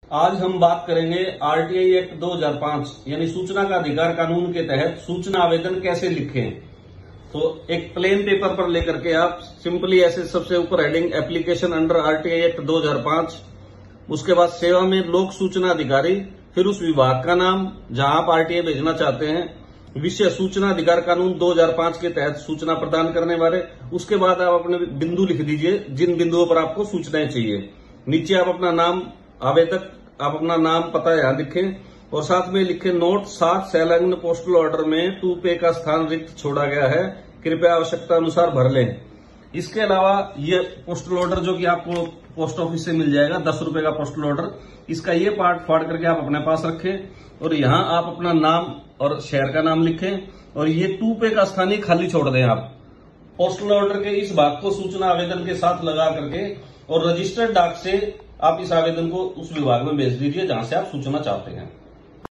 आज हम बात करेंगे आरटीआई एक्ट 2005 यानी सूचना का अधिकार कानून के तहत सूचना आवेदन कैसे लिखें। तो एक प्लेन पेपर पर लेकर के आप सिंपली ऐसे सबसे ऊपर heading application under RTI act 2005, उसके बाद सेवा में लोक सूचना अधिकारी, फिर उस विभाग का नाम जहां आप आरटीआई भेजना चाहते हैं, विषय सूचना अधिकार कानून 2005 के तहत सूचना प्रदान करने वाले। उसके बाद आप अपने बिंदु लिख दीजिए जिन बिंदुओं पर आपको सूचनाएं चाहिए। नीचे आप अपना नाम, आवेदक आप अपना नाम पता यहां लिखें और साथ में लिखें नोट 7 संलग्न पोस्टल ऑर्डर में 2 पे का स्थान रिक्त छोड़ा गया है, कृपया आवश्यकता अनुसार भर लें। इसके अलावा ये पोस्टल ऑर्डर जो कि आपको पोस्ट ऑफिस से मिल जाएगा 10 रुपए का पोस्टल ऑर्डर, इसका ये पार्ट फाड़ करके आप अपने पास रखें और यहां आप अपना नाम और शहर का नाम लिखें और ये 2 पे का स्थान ही खाली छोड़ दें। आप पोस्टल ऑर्डर के इस भाग को सूचना आवेदन के साथ लगा करके और रजिस्टर्ड डाक से आप इस आवेदन को उस विभाग में भेज दीजिए जहां से आप सूचना चाहते हैं।